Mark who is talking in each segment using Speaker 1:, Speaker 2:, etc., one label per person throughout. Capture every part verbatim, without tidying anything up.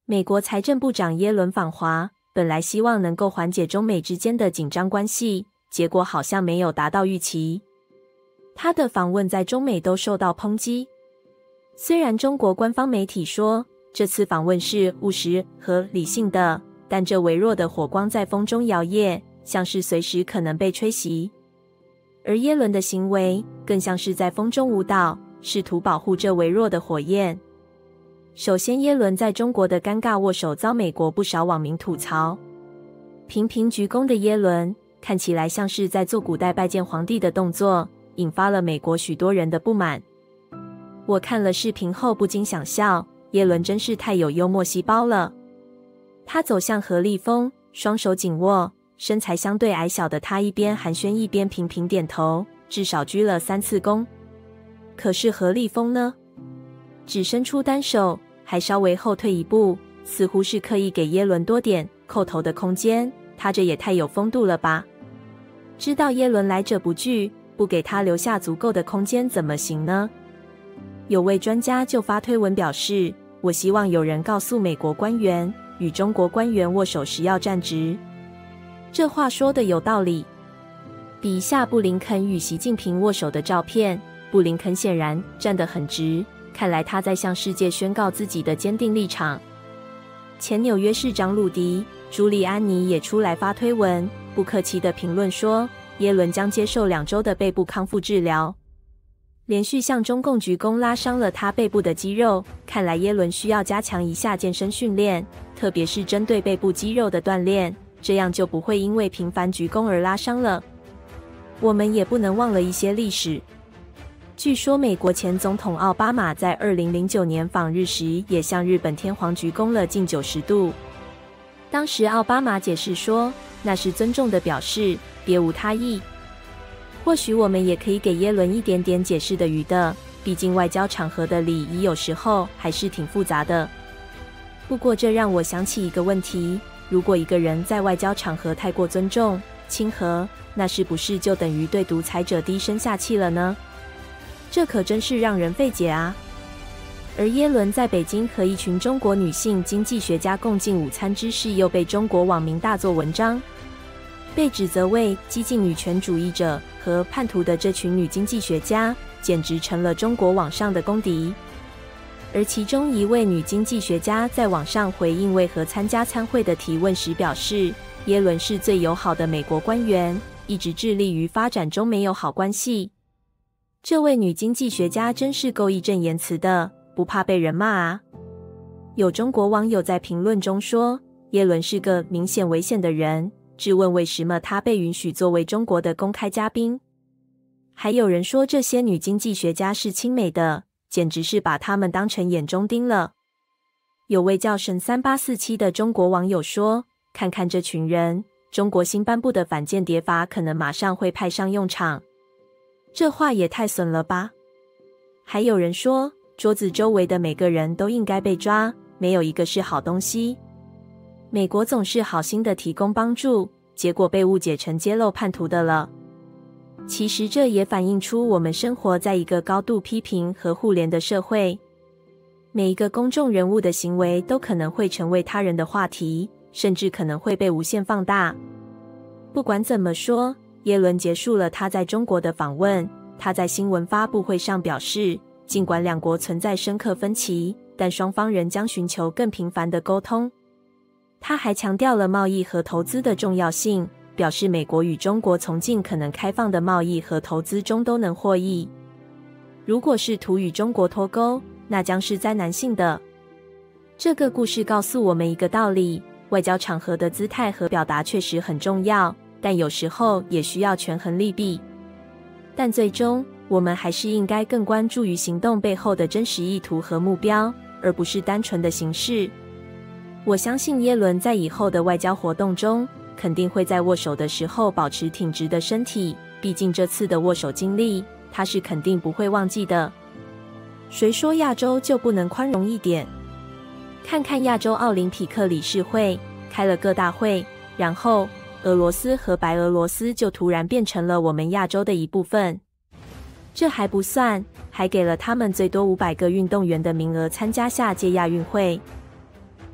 Speaker 1: 美国财政部长耶伦访华，本来希望能够缓解中美之间的紧张关系，结果好像没有达到预期。他的访问在中美都受到抨击。虽然中国官方媒体说这次访问是务实和理性的，但这微弱的火光在风中摇曳，像是随时可能被吹熄。而耶伦的行为更像是在风中舞蹈，试图保护这微弱的火焰。首先，耶伦在中国的尴尬握手遭美国不少网民吐槽。频频鞠躬的耶伦看起来像是在做古代拜见皇帝的动作，引发了美国许多人的不满。我看了视频后不禁想笑，耶伦真是太有幽默细胞了。他走向何立峰，双手紧握，身材相对矮小的他一边寒暄一边频频点头，至少鞠了三次躬。可是何立峰呢？只伸出单手，还稍微后退一步，似乎是刻意给耶伦多点叩头的空间。他这也太有风度了吧！知道耶伦来者不拒，不给他留下足够的空间怎么行呢？有位专家就发推文表示，我希望有人告诉美国官员，与中国官员握手时要站直。这话说的有道理。比一下布林肯与习近平握手的照片，布林肯显然站得很直，看来他在向世界宣告自己的坚定立场。前纽约市长鲁迪·朱利安尼也出来发推文，不客气地评论说，耶伦将接受两周的背部康复治疗。连续向中共鞠躬拉伤了他背部的肌肉，看来耶伦需要加强一下健身训练，特别是针对背部肌肉的锻炼，这样就不会因为频繁鞠躬而拉伤了。我们也不能忘了一些历史。据说美国前总统奥巴马在二零零九年访日时，也向日本天皇鞠躬了近九十度。当时奥巴马解释说，那是尊重的表示，别无他意。或许我们也可以给耶伦一点点解释的余地，毕竟外交场合的礼仪有时候还是挺复杂的。不过这让我想起一个问题，如果一个人在外交场合太过尊重、亲和，那是不是就等于对独裁者低声下气了呢？这可真是让人费解啊！而耶伦在北京和一群中国女性经济学家共进午餐之事，又被中国网民大做文章，被指责为激进女权主义者和叛徒的这群女经济学家，简直成了中国网上的公敌。而其中一位女经济学家在网上回应为何参加参会的提问时表示，耶伦是最友好的美国官员，一直致力于发展中美友好关系。这位女经济学家真是够义正言辞的，不怕被人骂啊！有中国网友在评论中说，耶伦是个明显危险的人，质问为什么他被允许作为中国的公开嘉宾。还有人说这些女经济学家是亲美的，简直是把他们当成眼中钉了。有位叫神三八四七的中国网友说，看看这群人，中国新颁布的反间谍法可能马上会派上用场。这话也太损了吧！还有人说，桌子周围的每个人都应该被抓，没有一个是好东西。美国总是好心的提供帮助，结果被误解成揭露叛徒的了。其实这也反映出我们生活在一个高度批评和互联的社会，每一个公众人物的行为都可能会成为他人的话题，甚至可能会被无限放大。不管怎么说，耶伦结束了他在中国的访问。他在新闻发布会上表示，尽管两国存在深刻分歧，但双方仍将寻求更频繁的沟通。他还强调了贸易和投资的重要性，表示美国与中国从尽可能开放的贸易和投资中都能获益。如果试图与中国脱钩，那将是灾难性的。这个故事告诉我们一个道理，外交场合的姿态和表达确实很重要，但有时候也需要权衡利弊。但最终，我们还是应该更关注于行动背后的真实意图和目标，而不是单纯的形式。我相信耶伦在以后的外交活动中，肯定会在握手的时候保持挺直的身体，毕竟这次的握手经历，他是肯定不会忘记的。谁说亚洲就不能宽容一点？看看亚洲奥林匹克理事会开了个大会，然后俄罗斯和白俄罗斯就突然变成了我们亚洲的一部分。这还不算，还给了他们最多五百个运动员的名额参加下届亚运会。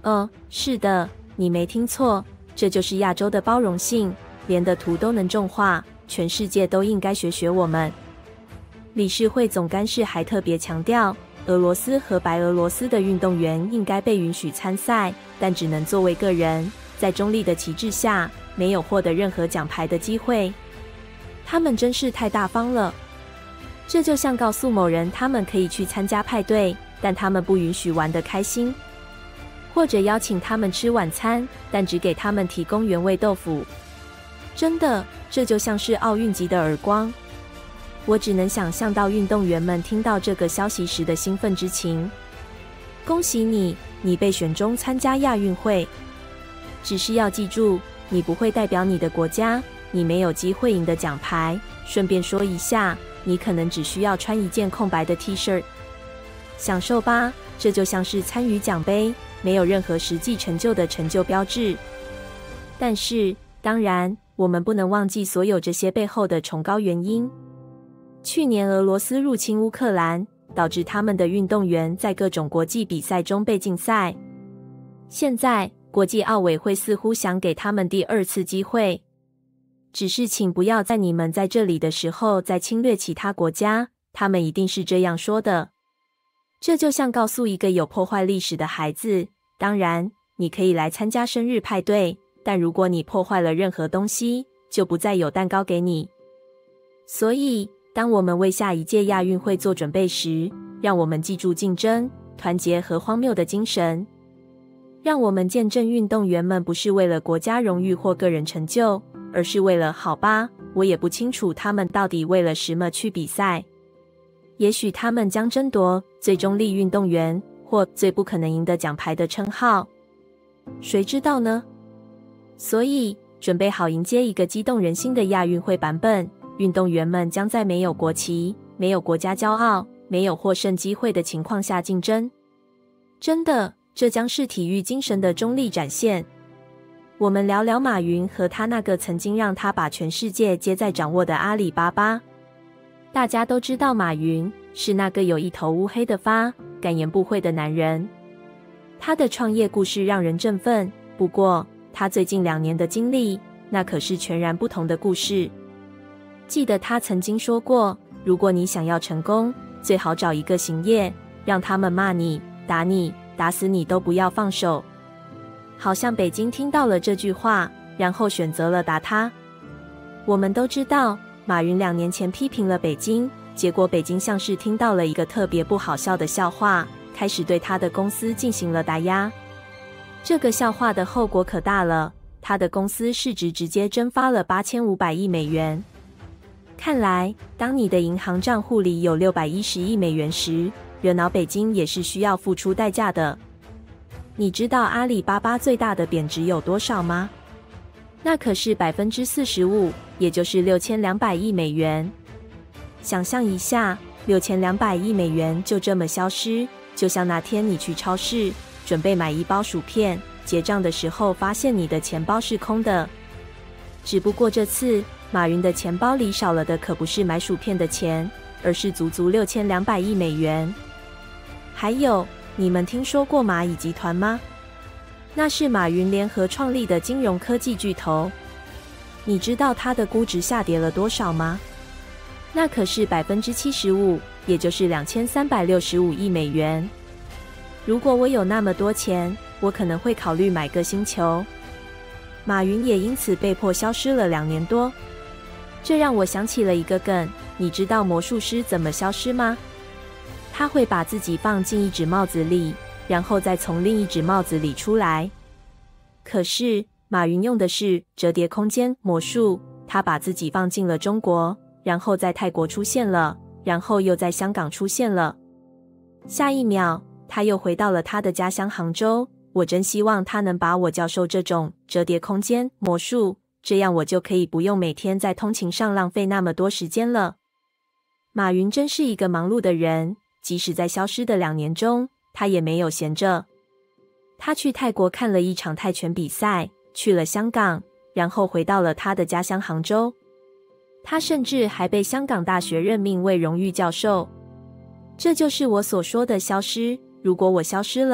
Speaker 1: 哦，是的，你没听错，这就是亚洲的包容性，连的图都能种画，全世界都应该学学我们。理事会总干事还特别强调，俄罗斯和白俄罗斯的运动员应该被允许参赛，但只能作为个人，在中立的旗帜下，没有获得任何奖牌的机会。他们真是太大方了。这就像告诉某人他们可以去参加派对，但他们不允许玩得开心，或者邀请他们吃晚餐，但只给他们提供原味豆腐。真的，这就像是奥运级的耳光。我只能想象到运动员们听到这个消息时的兴奋之情。恭喜你，你被选中参加亚运会。只是要记住，你不会代表你的国家，你没有机会赢得奖牌。顺便说一下，你可能只需要穿一件空白的 T 恤。享受吧，这就像是参与奖杯，没有任何实际成就的成就标志。但是，当然，我们不能忘记所有这些背后的崇高原因。去年俄罗斯入侵乌克兰，导致他们的运动员在各种国际比赛中被禁赛。现在，国际奥委会似乎想给他们第二次机会。只是请不要在你们在这里的时候再侵略其他国家，他们一定是这样说的。这就像告诉一个有破坏历史的孩子，当然，你可以来参加生日派对，但如果你破坏了任何东西，就不再有蛋糕给你。所以，当我们为下一届亚运会做准备时，让我们记住竞争、团结和荒谬的精神。让我们见证运动员们不是为了国家荣誉或个人成就，而是为了，好吧，我也不清楚他们到底为了什么去比赛。也许他们将争夺最中立运动员或最不可能赢得奖牌的称号，谁知道呢？所以，准备好迎接一个激动人心的亚运会版本。运动员们将在没有国旗、没有国家骄傲、没有获胜机会的情况下竞争。真的，这将是体育精神的中立展现。我们聊聊马云和他那个曾经让他把全世界皆在掌握的阿里巴巴。大家都知道马云是那个有一头乌黑的发、敢言不讳的男人。他的创业故事让人振奋，不过他最近两年的经历，那可是全然不同的故事。记得他曾经说过，如果你想要成功，最好找一个行业，让他们骂你、打你、打死你都不要放手。好像北京听到了这句话，然后选择了打他。我们都知道，马云两年前批评了北京，结果北京像是听到了一个特别不好笑的笑话，开始对他的公司进行了打压。这个笑话的后果可大了，他的公司市值直接蒸发了八千五百亿美元。看来，当你的银行账户里有六百一十亿美元时，惹恼北京也是需要付出代价的。你知道阿里巴巴最大的贬值有多少吗？那可是 百分之四十五， 也就是六千两百亿美元。想象一下，六千两百亿美元就这么消失，就像那天你去超市准备买一包薯片，结账的时候发现你的钱包是空的。只不过这次马云的钱包里少了的可不是买薯片的钱，而是足足六千两百亿美元。还有，你们听说过蚂蚁集团吗？那是马云联合创立的金融科技巨头。你知道它的估值下跌了多少吗？那可是 百分之七十五， 也就是两千三百六十五亿美元。如果我有那么多钱，我可能会考虑买个星球。马云也因此被迫消失了两年多。这让我想起了一个梗，你知道魔术师怎么消失吗？他会把自己放进一只帽子里，然后再从另一只帽子里出来。可是马云用的是折叠空间魔术，他把自己放进了中国，然后在泰国出现了，然后又在香港出现了。下一秒，他又回到了他的家乡杭州。我真希望他能把我教授这种折叠空间魔术，这样我就可以不用每天在通勤上浪费那么多时间了。马云真是一个忙碌的人，即使在消失的两年中，他也没有闲着。他去泰国看了一场泰拳比赛，去了香港，然后回到了他的家乡杭州。他甚至还被香港大学任命为荣誉教授。这就是我所说的消失。如果我消失了，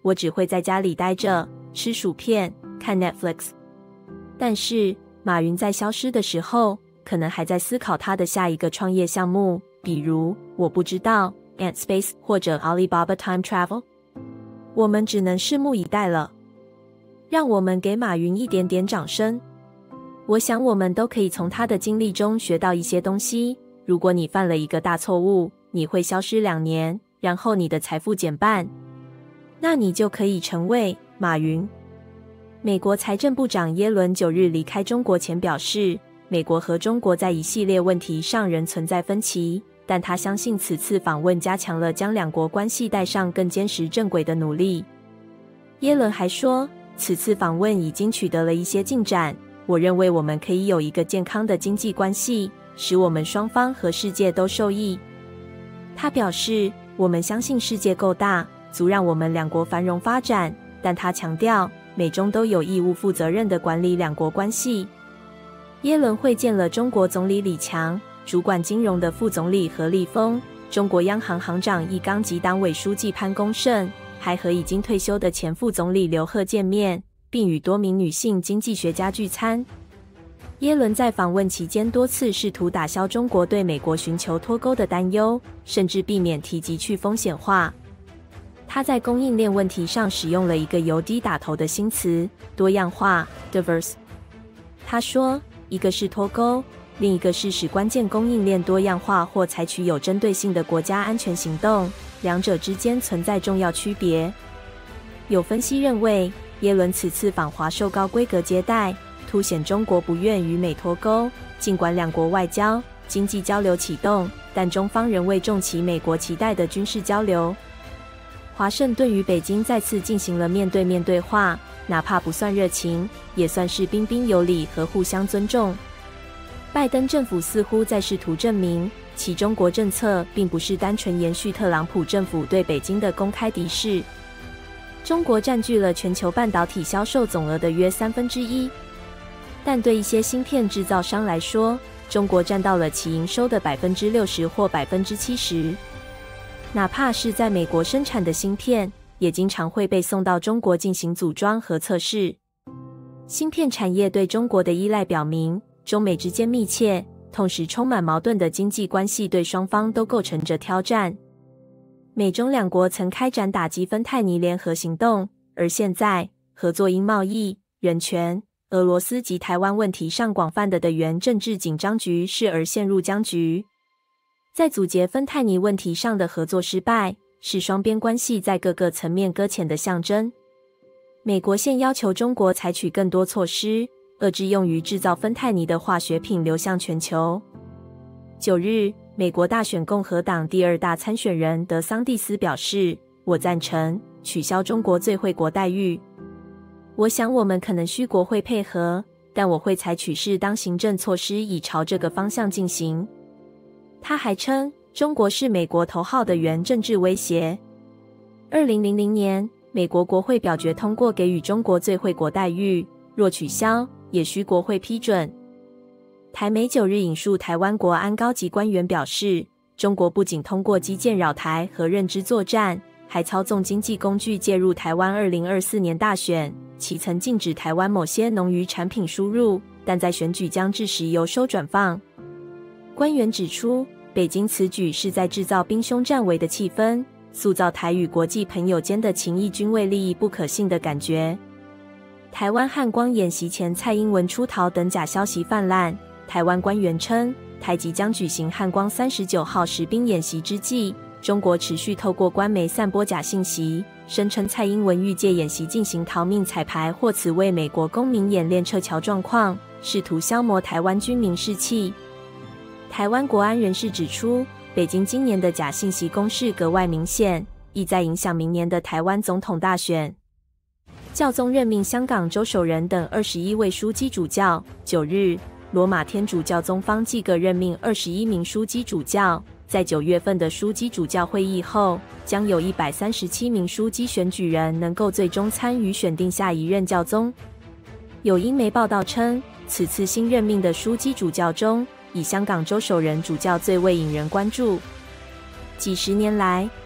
Speaker 1: 我只会在家里待着，吃薯片，看 Netflix。但是马云在消失的时候，可能还在思考他的下一个创业项目，比如我不知道 Ant Space 或者 Alibaba Time Travel。我们只能拭目以待了。让我们给马云一点点掌声。我想我们都可以从他的经历中学到一些东西。如果你犯了一个大错误，你会消失两年，然后你的财富减半，那你就可以成为马云。美国财政部长耶伦九日离开中国前表示，美国和中国在一系列问题上仍存在分歧，但他相信此次访问加强了将两国关系带上更坚实正轨的努力。耶伦还说，此次访问已经取得了一些进展，我认为我们可以有一个健康的经济关系，使我们双方和世界都受益。他表示，我们相信世界够大，足让我们两国繁荣发展，但他强调，美中都有义务负责任地管理两国关系。耶伦会见了中国总理李强、主管金融的副总理何立峰、中国央行行长易纲及党委书记潘功胜，还和已经退休的前副总理刘鹤见面，并与多名女性经济学家聚餐。耶伦在访问期间多次试图打消中国对美国寻求脱钩的担忧，甚至避免提及去风险化。他在供应链问题上使用了一个由低打头的新词——多样化 （diverse）。他说，一个是脱钩，另一个是使关键供应链多样化或采取有针对性的国家安全行动，两者之间存在重要区别。有分析认为，耶伦此次访华受高规格接待，凸显中国不愿与美脱钩。尽管两国外交、经济交流启动，但中方仍未重启美国期待的军事交流。华盛顿与北京再次进行了面对面对话，哪怕不算热情，也算是彬彬有礼和互相尊重。拜登政府似乎在试图证明，其中国政策并不是单纯延续特朗普政府对北京的公开敌视。中国占据了全球半导体销售总额的约三分之一，但对一些芯片制造商来说，中国占到了其营收的百分之六十或百分之七十。哪怕是在美国生产的芯片，也经常会被送到中国进行组装和测试。芯片产业对中国的依赖表明，中美之间密切、同时充满矛盾的经济关系对双方都构成着挑战。美中两国曾开展打击芬太尼联合行动，而现在合作因贸易、人权、俄罗斯及台湾问题上广泛的地缘政治紧张局势而陷入僵局。在阻截芬太尼问题上的合作失败，是双边关系在各个层面搁浅的象征。美国现要求中国采取更多措施，遏制用于制造芬太尼的化学品流向全球。九日，美国大选共和党第二大参选人德桑蒂斯表示，我赞成取消中国最惠国待遇。我想我们可能需国会配合，但我会采取适当行政措施以朝这个方向进行。他还称，中国是美国头号的原政治威胁。二零零零年，美国国会表决通过给予中国最惠国待遇，若取消，也需国会批准。台媒九日引述台湾国安高级官员表示，中国不仅通过基建扰台和认知作战，还操纵经济工具介入台湾二零二四年大选，其曾禁止台湾某些农渔产品输入，但在选举将至时由收转放。官员指出，北京此举是在制造兵凶战危的气氛，塑造台与国际朋友间的情谊均为利益不可信的感觉。台湾汉光演习前蔡英文出逃等假消息泛滥，台湾官员称，台即将举行汉光三十九号实兵演习之际，中国持续透过官媒散播假信息，声称蔡英文欲借演习进行逃命彩排或此为美国公民演练撤侨状况，试图消磨台湾军民士气。台湾国安人士指出，北京今年的假信息攻势格外明显，意在影响明年的台湾总统大选。教宗任命香港周守仁等二十一位枢机主教。九日，罗马天主教宗方济各任命二十一名枢机主教。在九月份的枢机主教会议后，将有一百三十七名枢机选举人能够最终参与选定下一任教宗。有英媒报道称，此次新任命的枢机主教中，以香港周守仁主教最为引人关注。几十年来，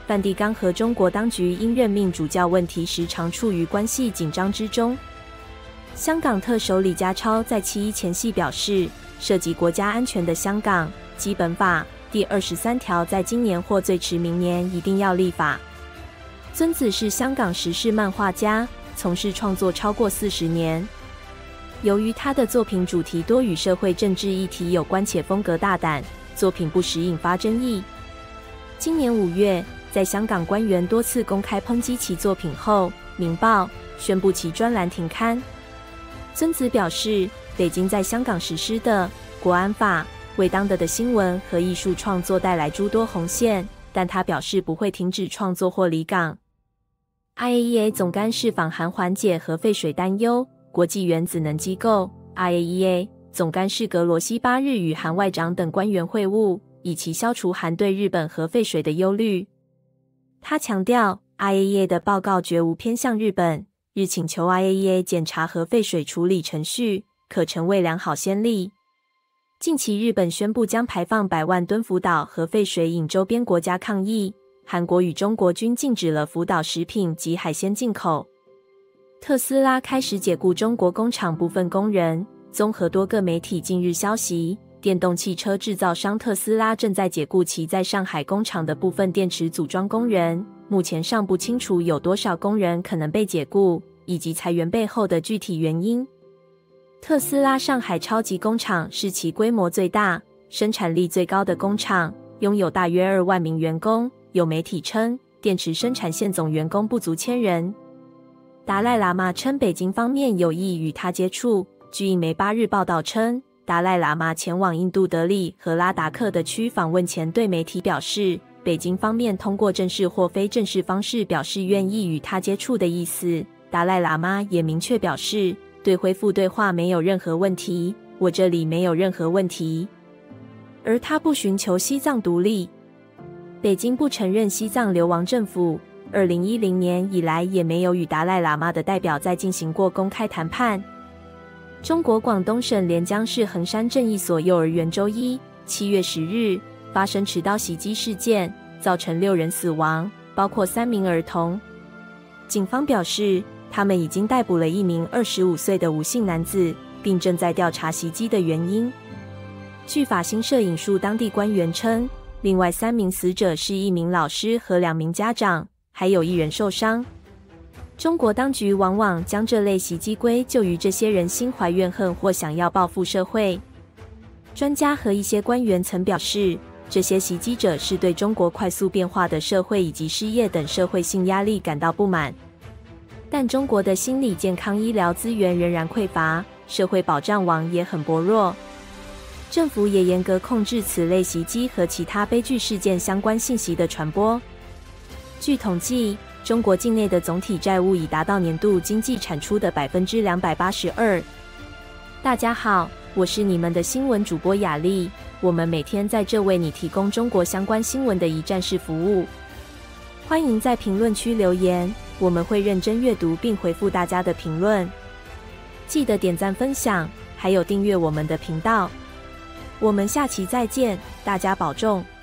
Speaker 1: 梵蒂冈和中国当局因任命主教问题时常处于关系紧张之中。香港特首李家超在七一前夕表示，涉及国家安全的香港基本法第二十三条在今年或最迟明年一定要立法。尊子是香港时事漫画家，从事创作超过四十年。由于他的作品主题多与社会政治议题有关且风格大胆，作品不时引发争议。今年五月，在香港官员多次公开抨击其作品后，《明报》宣布其专栏停刊。尊子表示，北京在香港实施的国安法为当地的新闻和艺术创作带来诸多红线，但他表示不会停止创作或离港。I A E A 总干事访韩缓解核废水担忧。国际原子能机构 I A E A 总干事格罗西八日与韩外长等官员会晤，以期消除韩对日本核废水的忧虑。他强调 I A E A 的报告绝无偏向日本，日请求 I A E A 检查核废水处理程序，可成为良好先例。近期日本宣布将排放百万吨福岛核废水引周边国家抗议，韩国与中国均禁止了福岛食品及海鲜进口。特斯拉开始解雇中国工厂部分工人。综合多个媒体近日消息，电动汽车制造商特斯拉正在解雇其在上海工厂的部分电池组装工人，目前尚不清楚有多少工人可能被解雇，以及裁员背后的具体原因。特斯拉上海超级工厂是其规模最大、生产力最高的工厂，拥有大约二万名员工。有媒体称，电池生产线总员工不足千人。达赖喇嘛称北京方面有意与他接触。据印媒八日报道称，达赖喇嘛前往印度德里和拉达克的区访问前对媒体表示，北京方面通过正式或非正式方式表示愿意与他接触的意思。达赖喇嘛也明确表示，对恢复对话没有任何问题，我这里没有任何问题。而他不寻求西藏独立。北京不承认西藏流亡政府，二零一零年以来也没有与达赖喇嘛的代表再进行过公开谈判。中国广东省连江市衡山镇一所幼儿园周一七月十日发生持刀袭击事件，造成六人死亡，包括三名儿童。警方表示，他们已经逮捕了一名二十五岁的吴姓男子，并正在调查袭击的原因。据法新社引述当地官员称，另外三名死者是一名老师和两名家长，还有一人受伤。中国当局往往将这类袭击归咎于这些人心怀怨恨或想要报复社会。专家和一些官员曾表示，这些袭击者是对中国快速变化的社会以及失业等社会性压力感到不满。但中国的心理健康医疗资源仍然匮乏，社会保障网也很薄弱。政府也严格控制此类袭击和其他悲剧事件相关信息的传播。据统计，中国境内的总体债务已达到年度经济产出的 百分之两百八十二。大家好，我是你们的新闻主播雅丽，我们每天在这为你提供中国相关新闻的一站式服务。欢迎在评论区留言，我们会认真阅读并回复大家的评论。记得点赞分享，还有订阅我们的频道。我们下期再见，大家保重。